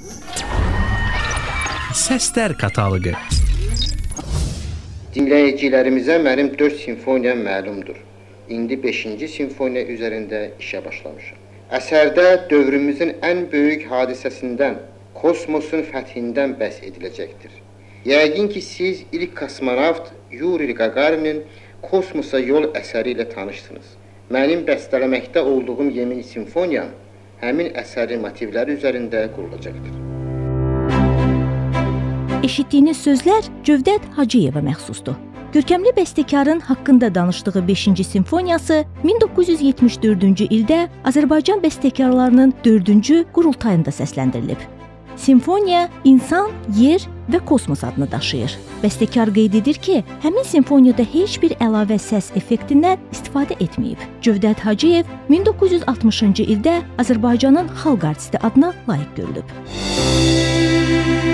Səslər kataloqu. Dinləyicilərimizə mənim 4 simfoniyam məlumdur. İndi 5-ci simfoniya üzərində işə başlamışam. Əsərdə dövrümüzün ən böyük hadisəsindən, kosmosun fəthindən bəhs ediləcəkdir. Yəqin ki, siz ilk kosmonavt Yuri Qagarinin Kosmosa yol əsəri ilə tanışdınız. Mənim bəstələməkdə olduğum yeni simfoniyam həmin əsərin motivləri üzərində qurulacaqdır. Eşitdiyiniz sözlər Cövdət Hacıyeva məxsusdur. Görkəmli bəstəkarın haqqında danışdığı 5-ci simfoniyası 1974-cü ildə Azərbaycan bəstəkarlarının 4-cü qurultayında səsləndirilib. Simfoniya insan, yer və kosmos adını daşıyır. Bəstəkar qeyd edir ki, həmin simfoniyada heç bir əlavə səs effektindən istifadə etməyib. Cövdət Hacıyev 1960-cı ildə Azərbaycanın xalq artisti adına layiq görülüb.